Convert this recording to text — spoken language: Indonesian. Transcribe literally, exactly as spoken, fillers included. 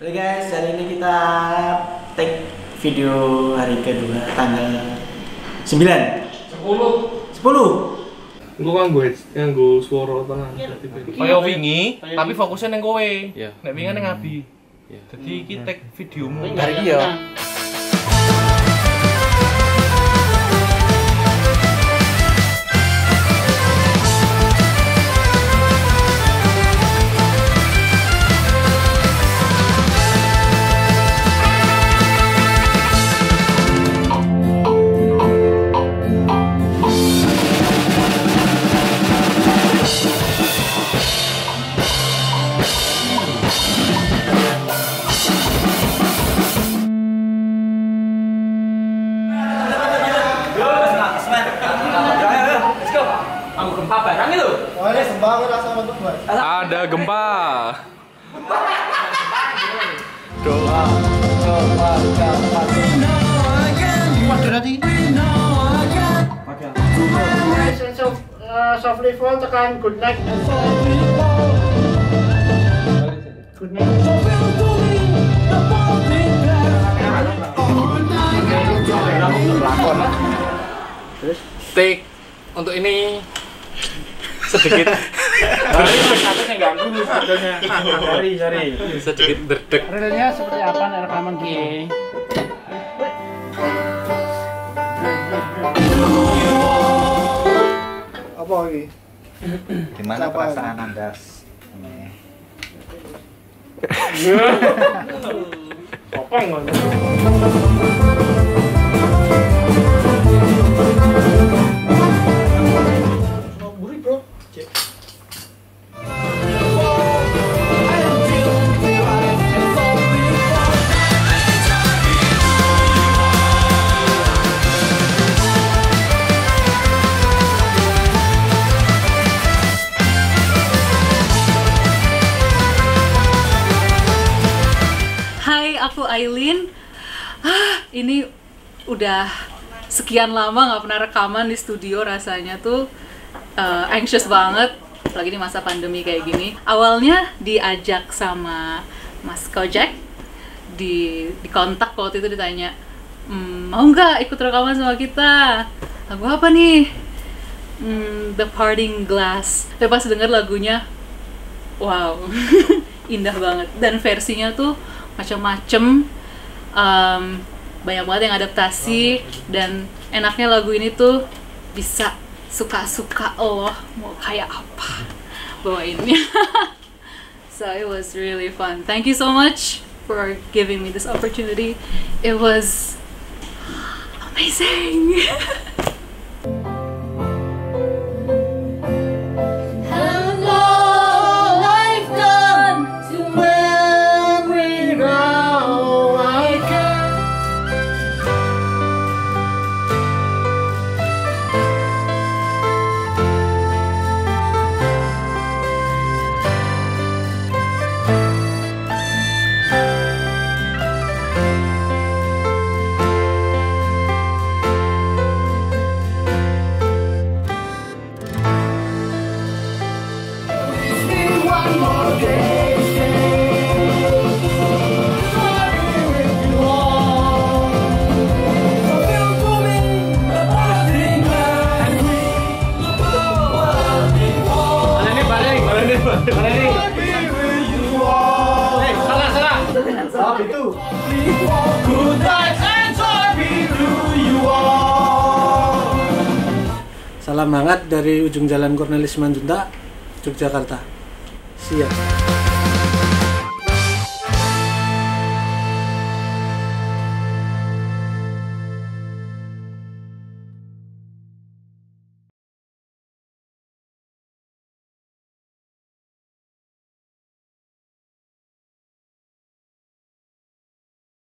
Oke guys, hari ini kita take video hari kedua tanggal sembilan sepuluh sepuluh. Engko kan gue nganggo swara tenan. Kaya wingi, tapi fokusnya nang kowe. Iya. Nek wingi nang Abi. Iya. Jadi iki take videomu. Hari iki ya. Ada gempa. Doa, doa, softly fall tekan good night. Good night. Take untuk ini sedikit sorry, sorry. sedikit derdek. Realnya seperti apa nih rekaman gini? Apa ini? Gimana Apa perasaan ini? Anda? Kopong kan? Buri bro. Cek. Hai, aku Aileen. Ah, ini udah sekian lama nggak pernah rekaman di studio, rasanya tuh uh, anxious banget, apalagi di masa pandemi kayak gini. Awalnya diajak sama Mas Kojek, di di kontak waktu itu ditanya, mmm, mau nggak ikut rekaman sama kita? Lagu apa nih? Hmm, The Parting Glass. Tapi pas denger lagunya, wow, indah banget. Dan versinya tuh macem-macem, um, banyak banget yang adaptasi, dan enaknya lagu ini tuh bisa suka-suka Allah mau kayak apa bawainnya. So it was really fun. Thank you so much for giving me this opportunity. It was amazing. Salam hangat dari ujung jalan Cornelis Manjunta, Yogyakarta. Siap.